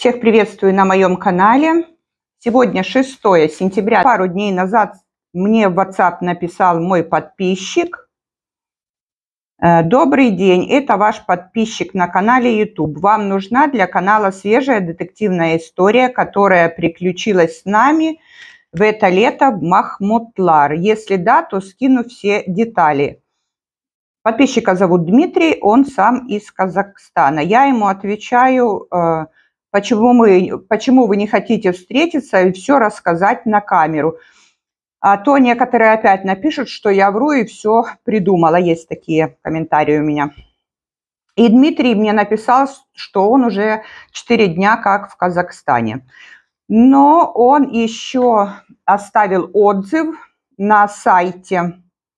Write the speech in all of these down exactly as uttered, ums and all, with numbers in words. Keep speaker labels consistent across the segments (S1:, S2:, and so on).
S1: Всех приветствую на моем канале. Сегодня шестое сентября. Пару дней назад мне в WhatsApp написал мой подписчик. Добрый день, это ваш подписчик на канале YouTube. Вам нужна для канала свежая детективная история, которая приключилась с нами в это лето в Махмутлар. Если да, то скину все детали. Подписчика зовут Дмитрий, он сам из Казахстана. Я ему отвечаю, почему, мы, почему вы не хотите встретиться и все рассказать на камеру. А то некоторые опять напишут, что я вру и все придумала. Есть такие комментарии у меня. И Дмитрий мне написал, что он уже четыре дня как в Казахстане. Но он еще оставил отзыв на сайте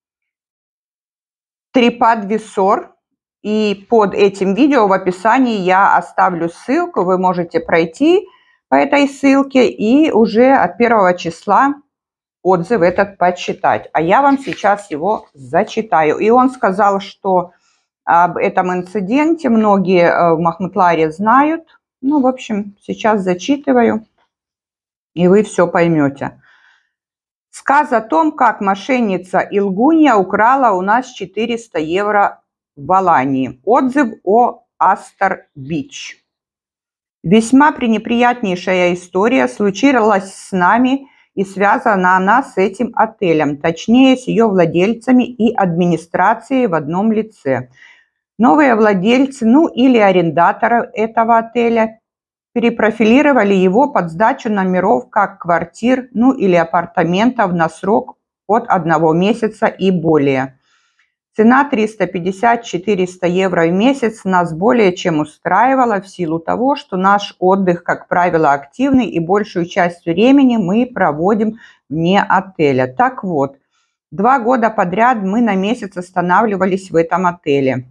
S1: TripAdvisor. И под этим видео в описании я оставлю ссылку. Вы можете пройти по этой ссылке и уже от первого числа отзыв этот почитать. А я вам сейчас его зачитаю. И он сказал, что об этом инциденте многие в Махмутларе знают. Ну, в общем, сейчас зачитываю, и вы все поймете. Сказ о том, как мошенница и лгунья украла у нас четыреста евро в Алании. Отзыв о Астер-Бич. Весьма пренеприятнейшая история случилась с нами и связана она с этим отелем, точнее с ее владельцами и администрацией в одном лице. Новые владельцы, ну или арендаторы этого отеля, перепрофилировали его под сдачу номеров как квартир, ну или апартаментов на срок от одного месяца и более. Цена триста пятьдесят — четыреста евро в месяц нас более чем устраивала в силу того, что наш отдых, как правило, активный и большую часть времени мы проводим вне отеля. Так вот, два года подряд мы на месяц останавливались в этом отеле.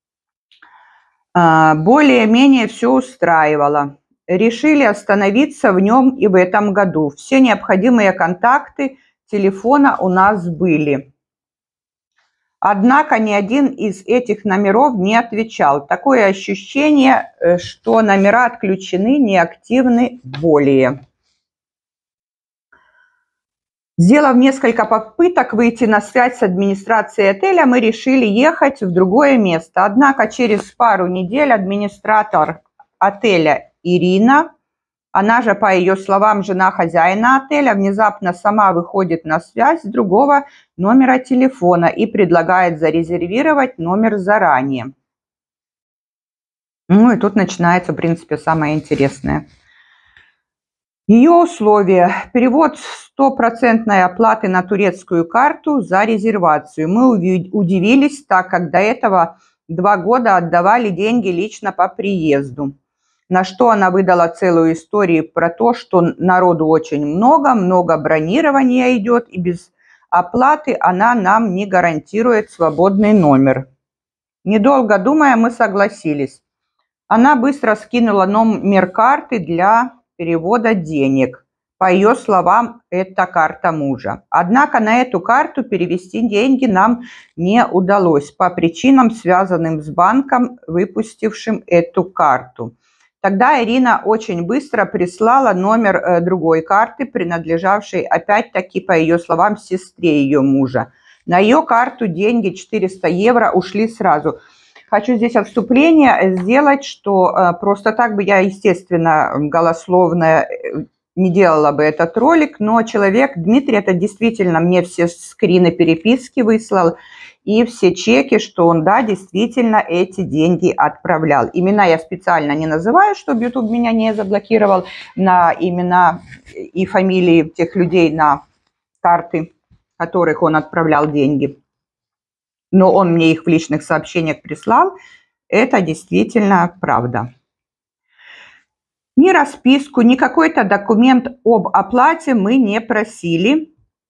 S1: Более-менее все устраивало. Решили остановиться в нем и в этом году. Все необходимые контакты телефона у нас были. Однако ни один из этих номеров не отвечал. Такое ощущение, что номера отключены, неактивны более. Сделав несколько попыток выйти на связь с администрацией отеля, мы решили ехать в другое место. Однако через пару недель администратор отеля Ирина, она же, по ее словам, жена хозяина отеля, внезапно сама выходит на связь с другого номера телефона и предлагает зарезервировать номер заранее. Ну и тут начинается, в принципе, самое интересное. Ее условия: перевод стопроцентной оплаты на турецкую карту за резервацию. Мы удивились, так как до этого два года отдавали деньги лично по приезду. На что она выдала целую историю про то, что народу очень много, много бронирования идет, и без оплаты она нам не гарантирует свободный номер. Недолго думая, мы согласились. Она быстро скинула номер карты для перевода денег. По ее словам, это карта мужа. Однако на эту карту перевести деньги нам не удалось по причинам, связанным с банком, выпустившим эту карту. Тогда Ирина очень быстро прислала номер э, другой карты, принадлежавшей опять-таки, по ее словам, сестре ее мужа. На ее карту деньги четыреста евро ушли сразу. Хочу здесь отступление сделать, что э, просто так бы я, естественно, голословно не делала бы этот ролик, но человек, Дмитрий, это действительно мне все скрины переписки выслал, и все чеки, что он, да, действительно эти деньги отправлял. Имена я специально не называю, чтобы YouTube меня не заблокировал на имена и фамилии тех людей, на карты, которых он отправлял деньги. Но он мне их в личных сообщениях прислал. Это действительно правда. Ни расписку, ни какой-то документ об оплате мы не просили,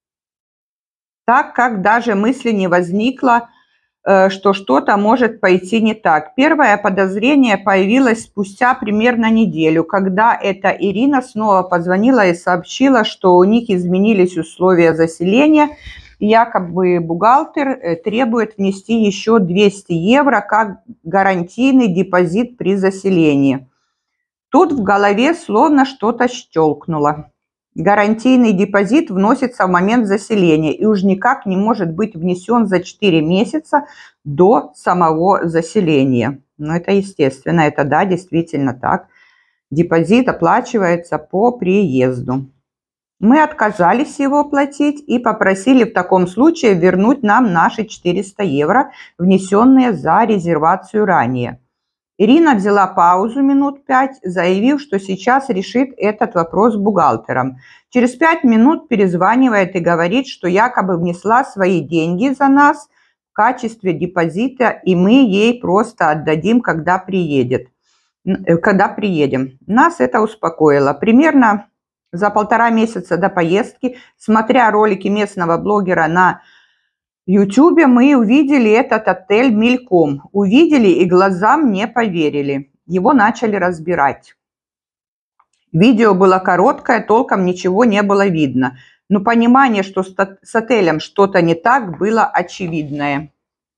S1: так как даже мысли не возникло, что что-то может пойти не так. Первое подозрение появилось спустя примерно неделю, когда эта Ирина снова позвонила и сообщила, что у них изменились условия заселения. Якобы бухгалтер требует внести еще двести евро как гарантийный депозит при заселении. Тут в голове словно что-то щелкнуло. Гарантийный депозит вносится в момент заселения и уж никак не может быть внесен за четыре месяца до самого заселения. Ну, это естественно, это да, действительно так. Депозит оплачивается по приезду. Мы отказались его платить и попросили в таком случае вернуть нам наши четыреста евро, внесенные за резервацию ранее. Ирина взяла паузу минут пять, заявив, что сейчас решит этот вопрос с бухгалтером. Через пять минут перезванивает и говорит, что якобы внесла свои деньги за нас в качестве депозита, и мы ей просто отдадим, когда приедет. Когда приедем. Нас это успокоило. Примерно за полтора месяца до поездки, смотря ролики местного блогера на Ютубе, мы увидели этот отель мельком. Увидели и глазам не поверили. Его начали разбирать. Видео было короткое, толком ничего не было видно. Но понимание, что с отелем что-то не так, было очевидное.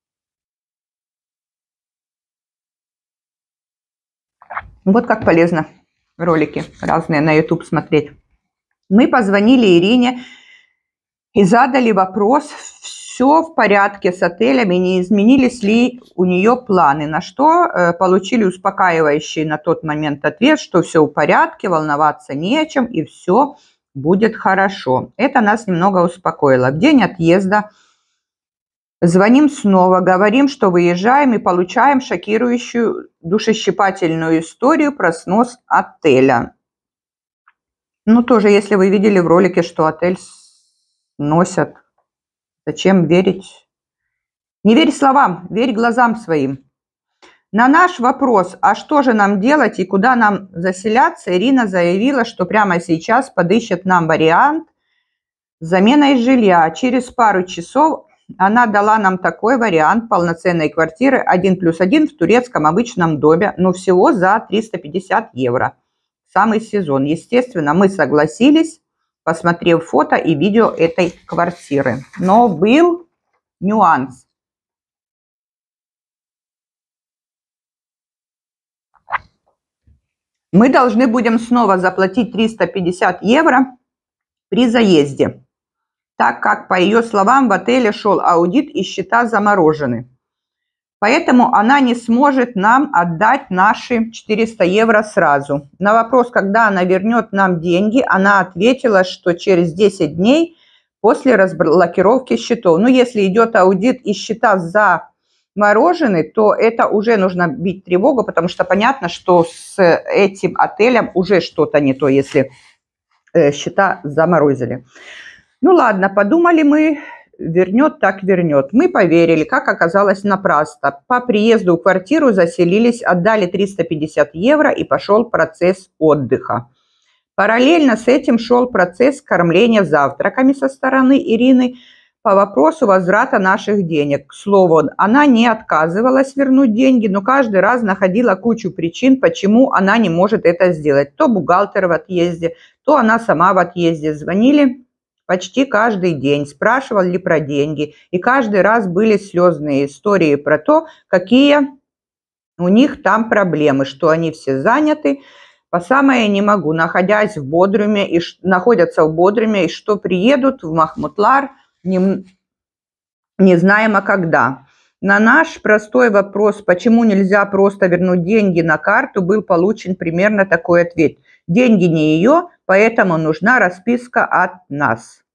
S1: Вот как полезно ролики разные на YouTube смотреть. Мы позвонили Ирине и задали вопрос, все в порядке с отелями, не изменились ли у нее планы, на что э, получили успокаивающий на тот момент ответ, что все в порядке, волноваться не о чем и все будет хорошо. Это нас немного успокоило. В день отъезда звоним снова, говорим, что выезжаем и получаем шокирующую, душещипательную историю про снос отеля. Ну, тоже, если вы видели в ролике, что отель сносят, зачем верить? Не верь словам, верь глазам своим. На наш вопрос, а что же нам делать и куда нам заселяться, Ирина заявила, что прямо сейчас подыщет нам вариант с заменой жилья. Через пару часов она дала нам такой вариант полноценной квартиры один плюс один в турецком обычном доме, но всего за триста пятьдесят евро. Самый сезон. Естественно, мы согласились, посмотрев фото и видео этой квартиры. Но был нюанс. Мы должны будем снова заплатить триста пятьдесят евро при заезде, так как, по ее словам, в отеле шел аудит и счета заморожены. Поэтому она не сможет нам отдать наши четыреста евро сразу. На вопрос, когда она вернет нам деньги, она ответила, что через десять дней после разблокировки счетов. Ну, если идет аудит и счета заморожены, то это уже нужно бить тревогу, потому что понятно, что с этим отелем уже что-то не то, если счета заморозили. Ну ладно, подумали мы, вернет так вернет. Мы поверили, как оказалось, напрасно. По приезду в квартиру заселились, отдали триста пятьдесят евро и пошел процесс отдыха. Параллельно с этим шел процесс кормления завтраками со стороны Ирины по вопросу возврата наших денег. К слову, она не отказывалась вернуть деньги, но каждый раз находила кучу причин, почему она не может это сделать. То бухгалтер в отъезде, то она сама в отъезде. Звонили почти каждый день, спрашивали про деньги. И каждый раз были слезные истории про то, какие у них там проблемы, что они все заняты. По самое не могу, находясь в Бодруме, и находятся в Бодруме, и что приедут в Махмутлар, не, не знаем, а когда. На наш простой вопрос, почему нельзя просто вернуть деньги на карту, был получен примерно такой ответ. Деньги не ее, поэтому нужна расписка от нас.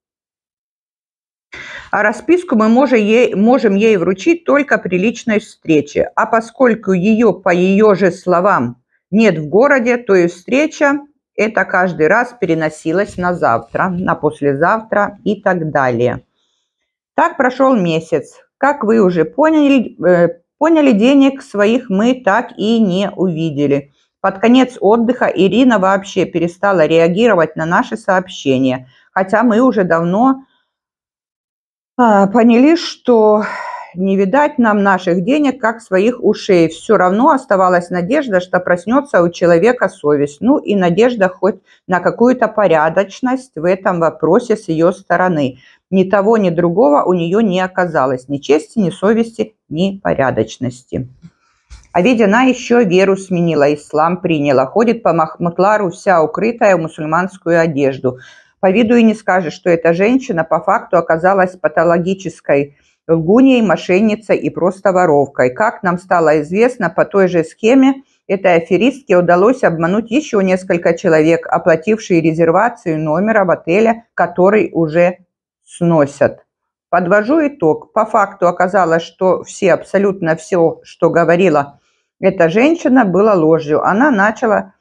S1: А расписку мы можем ей, можем ей вручить только при личной встрече. А поскольку ее, по ее же словам, нет в городе, то и встреча это каждый раз переносилась на завтра, на послезавтра и так далее. Так прошел месяц. Как вы уже поняли, э, поняли, денег своих мы так и не увидели. Под конец отдыха Ирина вообще перестала реагировать на наши сообщения, хотя мы уже давно а, поняли, что не видать нам наших денег, как своих ушей. Все равно оставалась надежда, что проснется у человека совесть. Ну и надежда хоть на какую-то порядочность в этом вопросе с ее стороны. Ни того, ни другого у нее не оказалось. Ни чести, ни совести, ни порядочности. А ведь она еще веру сменила, ислам приняла, ходит по Махмутлару вся укрытая в мусульманскую одежду. По виду и не скажешь, что эта женщина по факту оказалась патологической лгуньей, мошенницей и просто воровкой. Как нам стало известно, по той же схеме этой аферистке удалось обмануть еще несколько человек, оплатившие резервацию номера в отеле, который уже сносят. Подвожу итог. По факту оказалось, что все, абсолютно все, что говорила эта женщина, было ложью. Она начала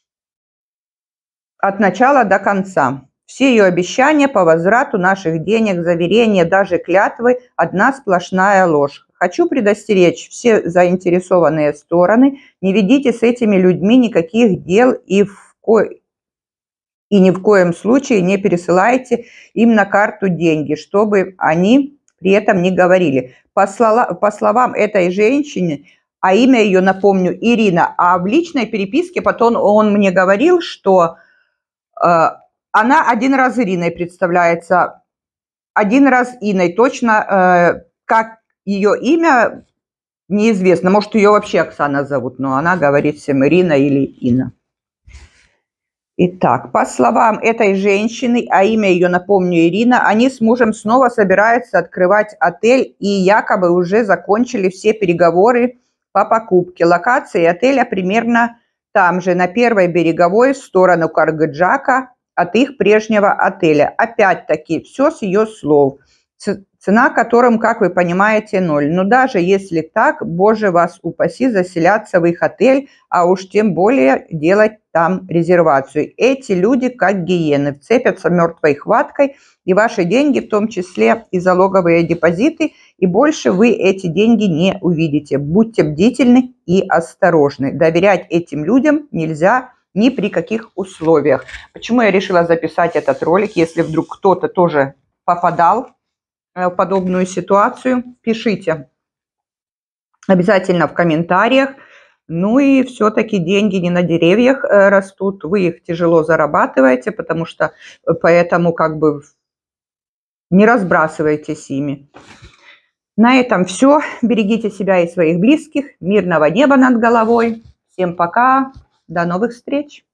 S1: от начала до конца. Все ее обещания по возврату наших денег, заверения, даже клятвы – одна сплошная ложь. Хочу предостеречь все заинтересованные стороны, не ведите с этими людьми никаких дел и, в ко... и ни в коем случае не пересылайте им на карту деньги, чтобы они при этом не говорили. По, слова... по словам этой женщины, а имя ее, напомню, Ирина, а в личной переписке потом он мне говорил, что э, она один раз Ириной представляется, один раз Иной, точно э, как ее имя неизвестно, может, ее вообще Оксана зовут, но она говорит всем Ирина или Инна. Итак, по словам этой женщины, а имя ее, напомню, Ирина, они с мужем снова собираются открывать отель и якобы уже закончили все переговоры по покупке. Локации отеля примерно там же, на первой береговой, в сторону Каргыджака, от их прежнего отеля. Опять-таки, все с ее слов. Цена которым, как вы понимаете, ноль. Но даже если так, боже вас упаси, заселяться в их отель, а уж тем более делать там резервацию. Эти люди, как гиены, вцепятся мертвой хваткой, и ваши деньги, в том числе и залоговые депозиты, и больше вы эти деньги не увидите. Будьте бдительны и осторожны. Доверять этим людям нельзя ни при каких условиях. Почему я решила записать этот ролик? Если вдруг кто-то тоже попадал в подобную ситуацию, пишите обязательно в комментариях. Ну и все-таки деньги не на деревьях растут, вы их тяжело зарабатываете, потому что поэтому как бы не разбрасывайтесь ими. На этом все. Берегите себя и своих близких. Мирного неба над головой. Всем пока. До новых встреч.